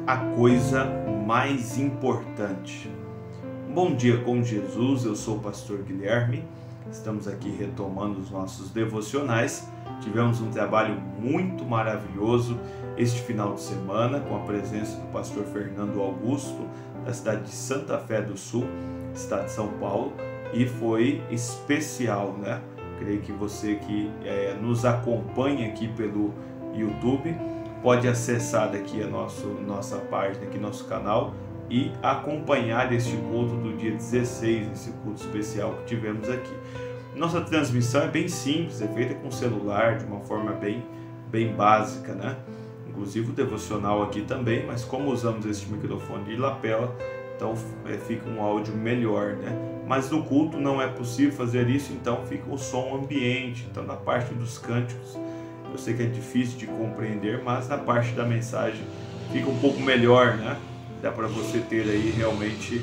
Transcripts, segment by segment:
a coisa mais importante. Bom dia com Jesus, eu sou o pastor Guilherme, estamos aqui retomando os nossos devocionais. Tivemos um trabalho muito maravilhoso este final de semana com a presença do pastor Fernando Augusto, da cidade de Santa Fé do Sul, estado de São Paulo, e foi especial, né? Creio que você que nos acompanha aqui pelo YouTube pode acessar daqui a nossa página, aqui nosso canal, e acompanhar este culto do dia 16, esse culto especial que tivemos aqui. Nossa transmissão é bem simples, é feita com celular, de uma forma bem básica, né? Inclusive o devocional aqui também, mas como usamos este microfone de lapela, então fica um áudio melhor, né? Mas no culto não é possível fazer isso, então fica o som ambiente. Então na parte dos cânticos, eu sei que é difícil de compreender, mas na parte da mensagem fica um pouco melhor, né? Dá para você ter aí realmente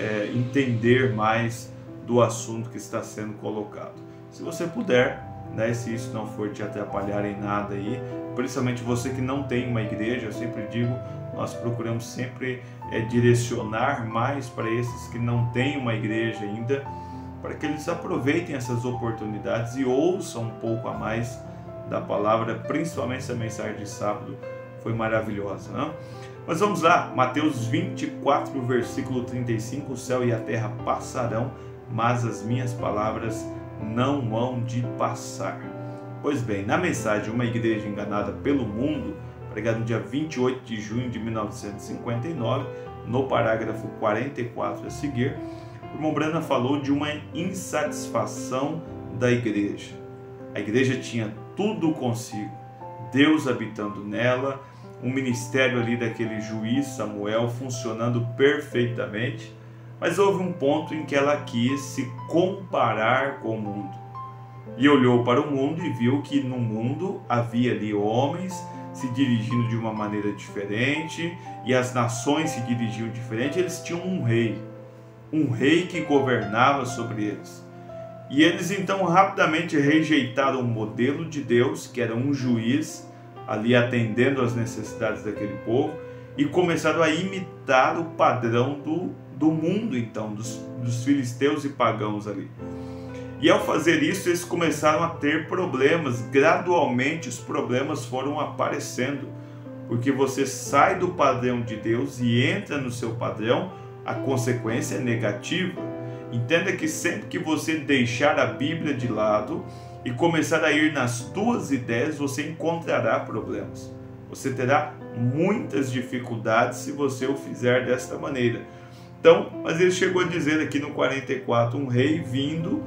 entender mais do assunto que está sendo colocado. Se você puder, né, se isso não for te atrapalhar em nada aí, principalmente você que não tem uma igreja, eu sempre digo, nós procuramos sempre direcionar mais para esses que não têm uma igreja ainda, para que eles aproveitem essas oportunidades e ouçam um pouco a mais da palavra, principalmente essa mensagem de sábado foi maravilhosa, né? Mas vamos lá, Mateus 24, versículo 35, o céu e a terra passarão, mas as minhas palavras não hão de passar. Pois bem, na mensagem Uma Igreja Enganada pelo Mundo, pregado no dia 28 de junho de 1959, no parágrafo 44 a seguir, o irmão Branham falou de uma insatisfação da igreja. A igreja tinha tudo consigo, Deus habitando nela, um ministério ali daquele juiz Samuel funcionando perfeitamente, mas houve um ponto em que ela quis se comparar com o mundo. E olhou para o mundo e viu que no mundo havia ali homens se dirigindo de uma maneira diferente, e as nações se dirigiam diferente. Eles tinham um rei que governava sobre eles. E eles então rapidamente rejeitaram o modelo de Deus, que era um juiz ali atendendo às necessidades daquele povo, e começaram a imitar o padrão do mundo, então, dos filisteus e pagãos ali. E ao fazer isso, eles começaram a ter problemas. Gradualmente os problemas foram aparecendo, porque você sai do padrão de Deus e entra no seu padrão, a consequência é negativa. Entenda que sempre que você deixar a Bíblia de lado e começar a ir nas tuas ideias, você encontrará problemas. Você terá muitas dificuldades se você o fizer desta maneira. Então, mas ele chegou a dizer aqui no 44, um rei vindo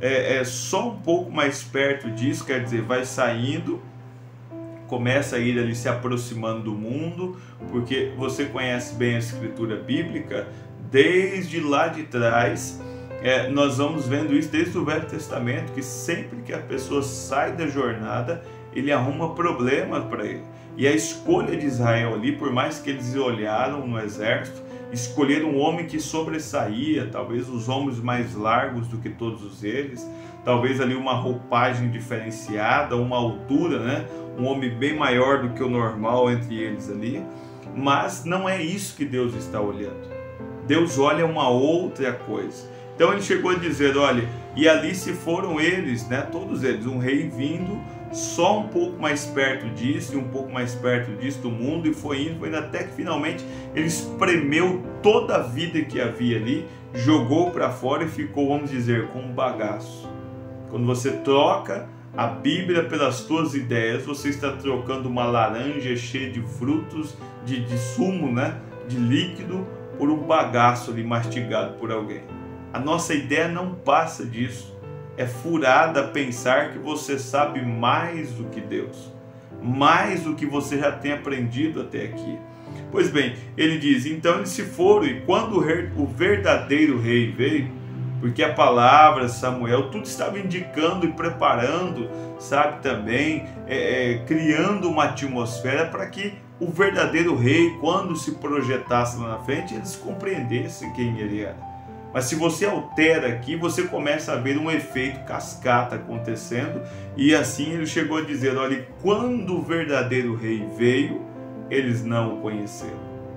só um pouco mais perto disso, quer dizer, vai saindo, começa a ir ali se aproximando do mundo, porque você conhece bem a escritura bíblica, desde lá de trás, nós vamos vendo isso desde o Velho Testamento, que sempre que a pessoa sai da jornada, ele arruma problema para ele. E a escolha de Israel ali, por mais que eles olharam no exército, escolheram um homem que sobressaía, talvez os ombros mais largos do que todos eles, talvez ali uma roupagem diferenciada, uma altura, né? Um homem bem maior do que o normal entre eles ali, mas não é isso que Deus está olhando. Deus olha uma outra coisa. Então ele chegou a dizer, olha, e ali se foram eles, né? Todos eles, um rei vindo só um pouco mais perto disso e um pouco mais perto disso do mundo, e foi indo até que finalmente ele espremeu toda a vida que havia ali, jogou para fora e ficou, vamos dizer, com um bagaço. Quando você troca a Bíblia pelas tuas ideias, você está trocando uma laranja cheia de frutos, de sumo, né? De líquido, por um bagaço ali mastigado por alguém. A nossa ideia não passa disso. É furada pensar que você sabe mais do que Deus, mais do que você já tem aprendido até aqui. Pois bem, ele diz, então eles se foram, e quando o verdadeiro rei veio, porque a palavra, Samuel, tudo estava indicando e preparando, sabe, também, criando uma atmosfera para que o verdadeiro rei, quando se projetasse lá na frente, eles compreendessem quem ele era. Mas se você altera aqui, você começa a ver um efeito cascata acontecendo, e assim ele chegou a dizer, olha, quando o verdadeiro rei veio, eles não o conheceram.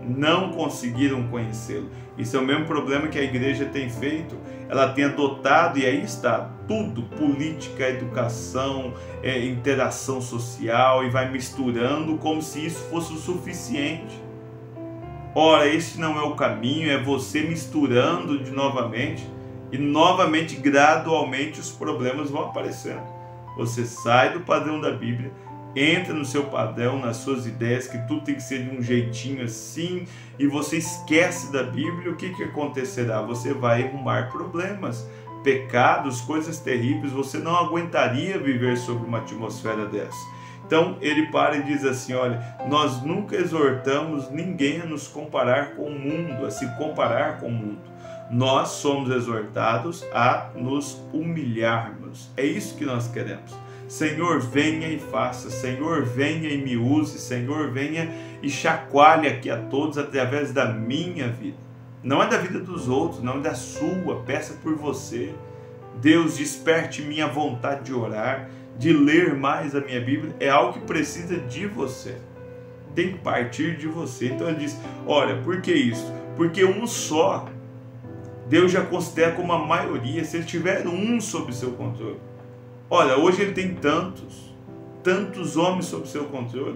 não conseguiram conhecê-lo. Isso é o mesmo problema que a igreja tem feito. Ela tem adotado, e aí está tudo, política, educação, interação social, e vai misturando como se isso fosse o suficiente. Ora, esse não é o caminho, é você misturando novamente, e novamente, gradualmente, os problemas vão aparecendo. Você sai do padrão da Bíblia, entra no seu padrão, nas suas ideias, que tudo tem que ser de um jeitinho assim, e você esquece da Bíblia. O que acontecerá? Você vai arrumar problemas, pecados, coisas terríveis. Você não aguentaria viver sobre uma atmosfera dessa. Então ele para e diz assim: olha, nós nunca exortamos ninguém a nos comparar com o mundo, a se comparar com o mundo. Nós somos exortados a nos humilharmos. É isso que nós queremos. Senhor, venha e faça. Senhor, venha e me use. Senhor, venha e chacoalhe aqui a todos através da minha vida. Não é da vida dos outros, não é da sua. Peça por você. Deus, desperte minha vontade de orar, de ler mais a minha Bíblia. É algo que precisa de você. Tem que partir de você. Então ele diz: olha, por que isso? Porque um só, Deus já considera como a maioria. Se ele tiver um sob seu controle. Olha, hoje ele tem tantos homens sob seu controle.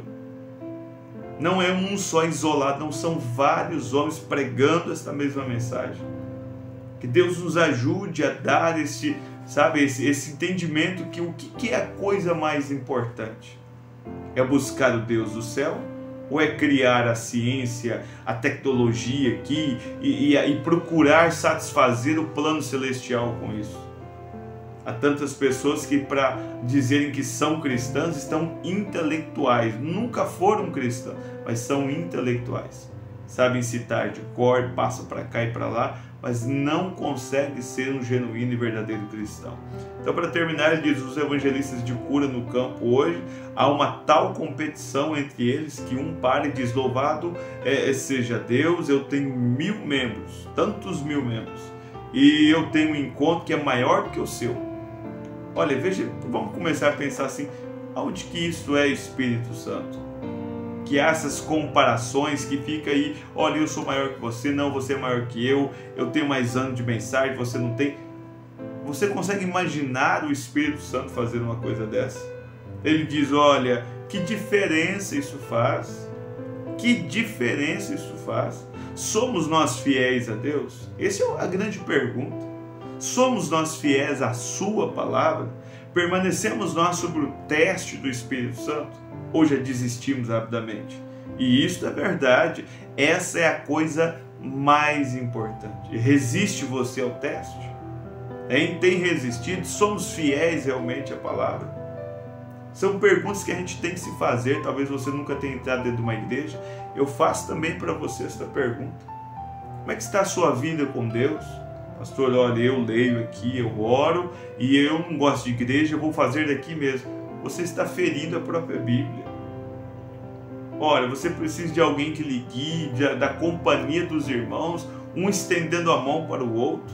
Não é um só isolado, não, são vários homens pregando esta mesma mensagem. Que Deus nos ajude a dar esse entendimento que o que é a coisa mais importante? É buscar o Deus do céu? Ou é criar a ciência, a tecnologia aqui e procurar satisfazer o plano celestial com isso? Há tantas pessoas que, para dizerem que são cristãs, estão intelectuais. Nunca foram cristãs, mas são intelectuais. Sabem citar de cor, passa para cá e para lá, mas não consegue ser um genuíno e verdadeiro cristão. Então, para terminar, ele diz: os evangelistas de cura no campo hoje, há uma tal competição entre eles que um para e diz: louvado seja Deus, eu tenho 1000 membros, tantos 1000 membros, e eu tenho um encontro que é maior do que o seu. Olha, veja, vamos começar a pensar assim: aonde que isso é Espírito Santo? Que há essas comparações que fica aí: olha, eu sou maior que você, não, você é maior que eu tenho mais anos de mensagem, você não tem. Você consegue imaginar o Espírito Santo fazendo uma coisa dessa? Ele diz: olha, que diferença isso faz? Que diferença isso faz? Somos nós fiéis a Deus? Essa é a grande pergunta. Somos nós fiéis à sua palavra? Permanecemos nós sob o teste do Espírito Santo? Ou já desistimos rapidamente? E isso é verdade. Essa é a coisa mais importante. Resiste você ao teste? Tem resistido? Somos fiéis realmente à palavra? São perguntas que a gente tem que se fazer. Talvez você nunca tenha entrado dentro de uma igreja. Eu faço também para você esta pergunta. Como é que está a sua vida com Deus? Pastor, olha, eu leio aqui, eu oro, e eu não gosto de igreja, eu vou fazer daqui mesmo. Você está ferindo a própria Bíblia. Olha, você precisa de alguém que lhe guie, da companhia dos irmãos, um estendendo a mão para o outro.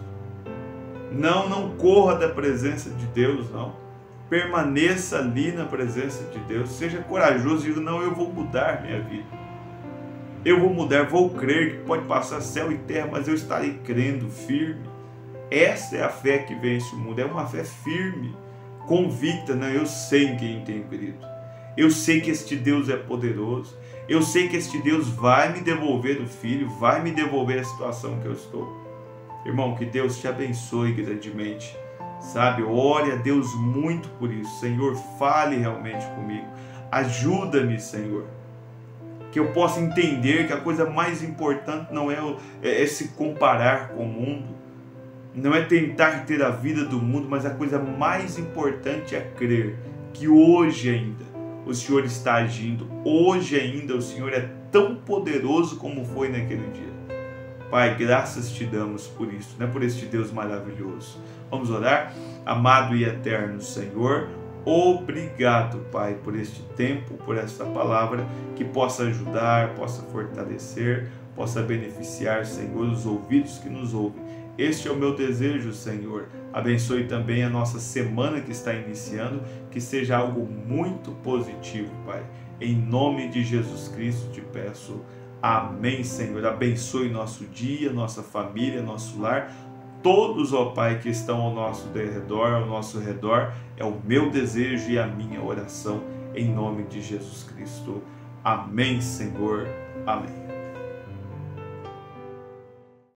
Não corra da presença de Deus, não. Permaneça ali na presença de Deus. Seja corajoso e diga: não, eu vou mudar minha vida. Eu vou mudar, vou crer que pode passar céu e terra, mas eu estarei crendo firme. Essa é a fé que vence o mundo, é uma fé firme, convicta. Não, eu sei em quem tenho crido. Eu sei que este Deus é poderoso. Eu sei que este Deus vai me devolver o filho, vai me devolver a situação que eu estou. Irmão, que Deus te abençoe grandemente. Sabe, ore a Deus muito por isso. Senhor, fale realmente comigo. Ajuda-me, Senhor. Que eu possa entender que a coisa mais importante não é se comparar com o mundo. Não é tentar ter a vida do mundo, mas a coisa mais importante é crer que hoje ainda o Senhor está agindo. Hoje ainda o Senhor é tão poderoso como foi naquele dia. Pai, graças te damos por isso, né? Por este Deus maravilhoso. Vamos orar? Amado e eterno Senhor, obrigado, Pai, por este tempo, por esta palavra, que possa ajudar, possa fortalecer, possa beneficiar, Senhor, os ouvidos que nos ouvem. Este é o meu desejo, Senhor. Abençoe também a nossa semana que está iniciando, que seja algo muito positivo, Pai. Em nome de Jesus Cristo te peço. Amém, Senhor. Abençoe nosso dia, nossa família, nosso lar. Todos, ó Pai, que estão ao nosso redor, é o meu desejo e a minha oração, em nome de Jesus Cristo. Amém, Senhor. Amém.